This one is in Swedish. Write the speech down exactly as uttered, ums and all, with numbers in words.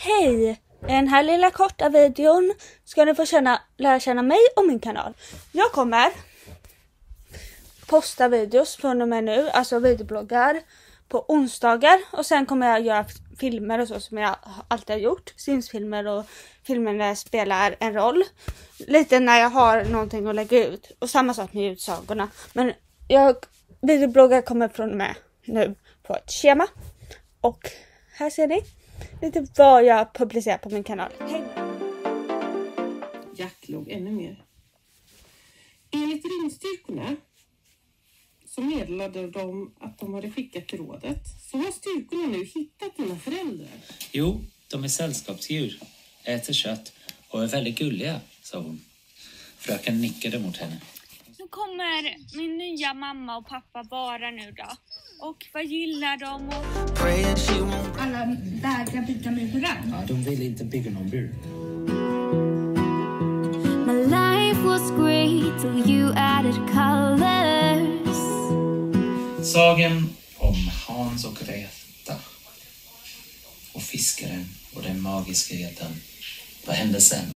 Hej! I den här lilla korta videon ska ni få känna, lära känna mig och min kanal. Jag kommer posta videos från och med nu, alltså videobloggar på onsdagar. Och sen kommer jag göra filmer och så som jag alltid har gjort. Sims-filmer och filmer där jag spelar en roll. Lite när jag har någonting att lägga ut. Och samma sak med utsagorna. Men jag, videobloggar kommer från och med nu på ett schema. Och här ser ni lite vad jag publicerar på min kanal. Hej! Jack låg ännu mer. Enligt ringstyrkorna så meddelade de att de hade skickat till rådet. Så har styrkorna nu hittat dina föräldrar? Jo, de är sällskapsdjur, äter kött och är väldigt gulliga, sa hon. Fröken nickade mot henne. Nu kommer min nya mamma och pappa vara nu då. Och vad gillar de? Och... Alla vägrar byta min program. Ja, de vill inte bygga någon bur. My life was great till you added colors. Sagan om Hans och Greta. Och fiskaren och den magiska geten. Vad hände sen?